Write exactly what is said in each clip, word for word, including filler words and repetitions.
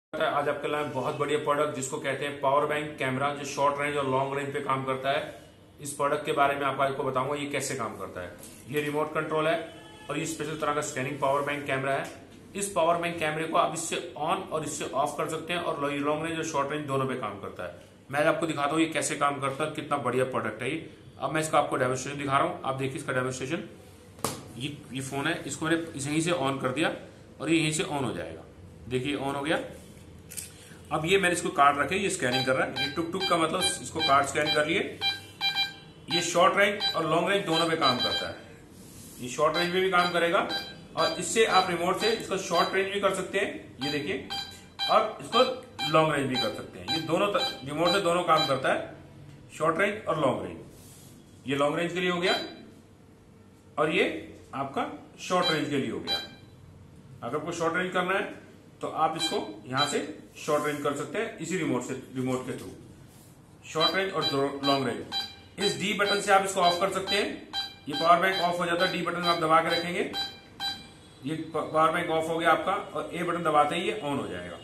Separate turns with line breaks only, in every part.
आज आपके लिए बहुत बढ़िया प्रोडक्ट जिसको कहते हैं पावर बैंक कैमरा, जो शॉर्ट रेंज और लॉन्ग रेंज पे काम करता है। इस प्रोडक्ट के बारे में आपको बताऊंगा ये कैसे काम करता है। ये रिमोट कंट्रोल है और ये स्पेशल तरह का स्कैनिंग पावर बैंक कैमरा है। इस पावर बैंक कैमरे को आप इससे ऑन और इससे ऑफ कर सकते हैं और लॉन्ग रेंज और शॉर्ट रेंज दोनों पे काम करता है। मैं आपको दिखाता हूँ ये कैसे काम करता है, कितना बढ़िया प्रोडक्ट है ये। अब मैं इसका आपको डेमोस्ट्रेशन दिखा रहा हूँ, आप देखिए इसका डेमोस्ट्रेशन। ये ये फोन है, इसको मैंने यहीं से ऑन कर दिया और ये यहीं से ऑन हो जाएगा। देखिए ऑन हो गया। अब ये मैंने इसको कार्ड रखे, ये स्कैनिंग कर रहा है। ये टुक टुक का मतलब इसको कार्ड स्कैन कर लिए। ये शॉर्ट रेंज और लॉन्ग रेंज दोनों पे काम करता है। ये शॉर्ट रेंज में भी काम करेगा और इससे आप रिमोट से इसको शॉर्ट रेंज भी कर सकते हैं, ये देखिए, और इसको लॉन्ग रेंज भी कर सकते हैं। ये दोनों रिमोट से दोनों काम करता है, शॉर्ट रेंज और लॉन्ग रेंज। ये लॉन्ग रेंज के लिए हो गया और ये आपका शॉर्ट रेंज के लिए हो गया। अगर आपको शॉर्ट रेंज करना है तो आप इसको यहां से शॉर्ट रेंज कर सकते हैं इसी रिमोट से, रिमोट के थ्रू। शॉर्ट रेंज और लॉन्ग रेंज। इस डी बटन से आप इसको ऑफ कर सकते हैं। ये पावर बैंक ऑफ हो जाता है, डी बटन आप दबा के रखेंगे, ये पावर बैंक ऑफ हो गया आपका, और ए बटन दबाते ही ये ऑन हो जाएगा।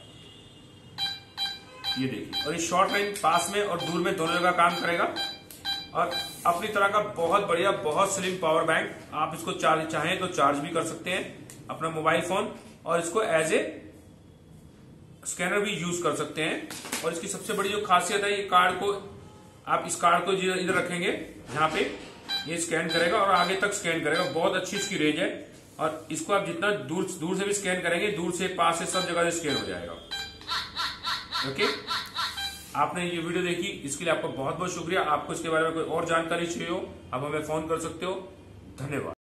ये देखिए, और ये शॉर्ट रेंज पास में और दूर में दोनों जगह काम करेगा और अपनी तरह का बहुत बढ़िया, बहुत स्लिम पावर बैंक। आप इसको चार्ज चाहें तो चार्ज भी कर सकते हैं अपना मोबाइल फोन, और इसको एज ए स्कैनर भी यूज कर सकते हैं। और इसकी सबसे बड़ी जो खासियत है, ये कार्ड को आप इस कार्ड को इधर रखेंगे, यहाँ पे ये स्कैन करेगा और आगे तक स्कैन करेगा। बहुत अच्छी इसकी रेंज है और इसको आप जितना दूर दूर से भी स्कैन करेंगे, दूर से पास से सब जगह से स्कैन हो जाएगा। ओके, आपने ये वीडियो देखी, इसके लिए आपका बहुत बहुत शुक्रिया। आपको इसके बारे में कोई और जानकारी चाहिए हो, आप हमें फोन कर सकते हो। धन्यवाद।